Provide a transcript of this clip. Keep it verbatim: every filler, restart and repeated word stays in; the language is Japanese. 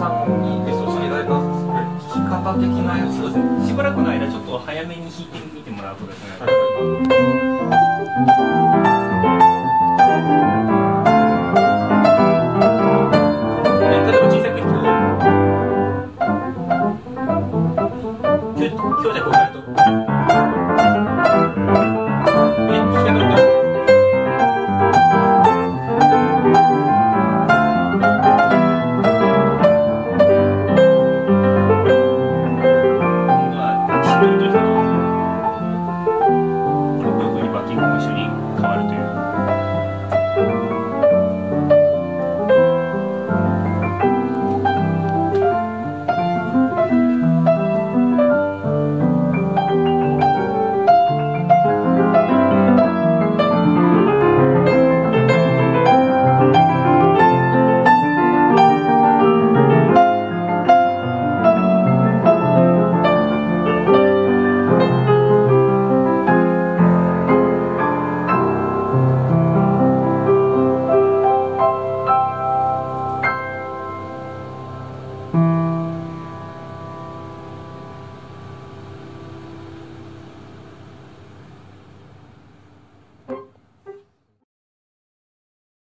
さんにでそちらが弾き方的なやつ。 そうですね。しばらくの間ちょっと早めに弾いてみてもらうとですね。